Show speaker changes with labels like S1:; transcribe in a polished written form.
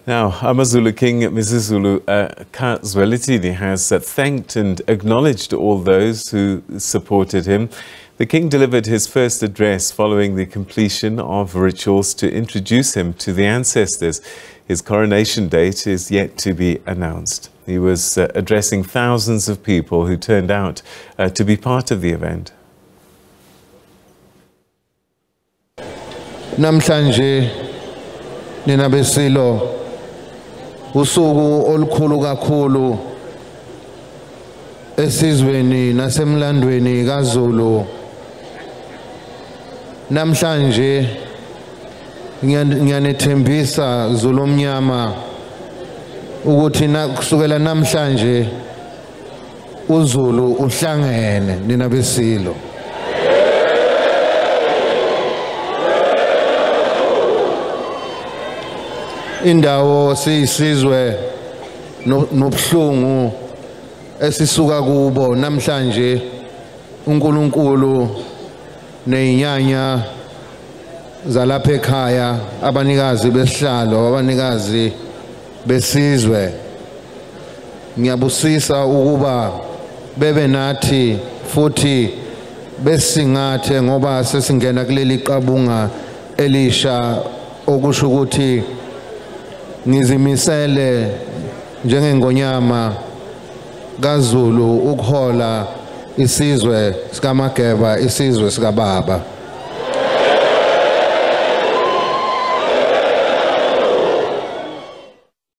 S1: Now, Amazulu King Misuzulu kaZwelithini has thanked and acknowledged all those who supported him. The king delivered his first address following the completion of rituals to introduce him to the ancestors. His coronation date is yet to be announced. He was addressing thousands of people who turned out to be part of the event.
S2: Namhlanje nina besilo usuku olukhulu kakhulu esizweni nasemlandweni kaZulu. Namhlanje ngiyanethembisa Zulu omnyama ukuthi kusukela namhlanje uZulu uhlangene nina besilo. Indawo siyisizwe nobuhlungu esisuka kubo namhlanje uNkulunkulu nezinyanya zalapha ekhaya abanikazi besihlalo abanikazi besizwe ngiyabusisa ukuba bebe nathi futhi besingathe ngoba sesingena kuleli qabunga elisha okusho ukuthi ngizimisele njengengonyama kaZulu ukuhola isizwe sikaMageba isizwe sikababa.